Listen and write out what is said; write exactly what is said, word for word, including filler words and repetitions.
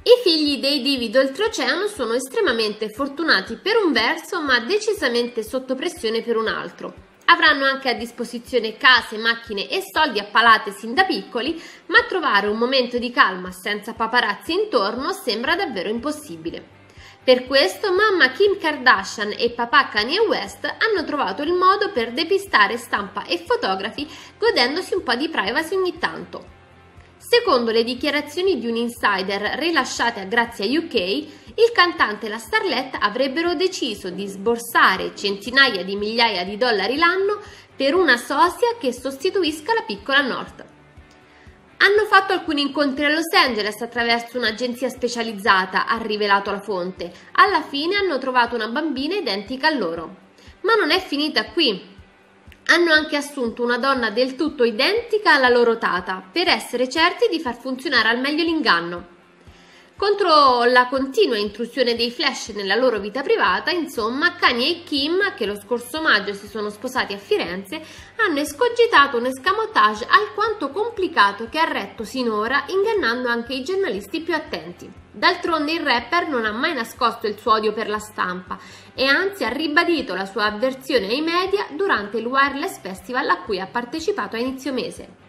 I figli dei divi d'oltreoceano sono estremamente fortunati per un verso, ma decisamente sotto pressione per un altro. Avranno anche a disposizione case, macchine e soldi a palate sin da piccoli, ma trovare un momento di calma senza paparazzi intorno sembra davvero impossibile. Per questo mamma Kim Kardashian e papà Kanye West hanno trovato il modo per depistare stampa e fotografi, godendosi un po' di privacy ogni tanto. Secondo le dichiarazioni di un insider rilasciate a Grazia U K, il cantante e la starletta avrebbero deciso di sborsare centinaia di migliaia di dollari l'anno per una sosia che sostituisca la piccola North. Hanno fatto alcuni incontri a Los Angeles attraverso un'agenzia specializzata, ha rivelato la fonte. Alla fine hanno trovato una bambina identica a loro. Ma non è finita qui. Hanno anche assunto una donna del tutto identica alla loro tata, per essere certi di far funzionare al meglio l'inganno. Contro la continua intrusione dei flash nella loro vita privata, insomma, Kanye e Kim, che lo scorso maggio si sono sposati a Firenze, hanno escogitato un escamotage alquanto complicato che ha retto sinora, ingannando anche i giornalisti più attenti. D'altronde il rapper non ha mai nascosto il suo odio per la stampa e anzi ha ribadito la sua avversione ai media durante il Wireless Festival a cui ha partecipato a inizio mese.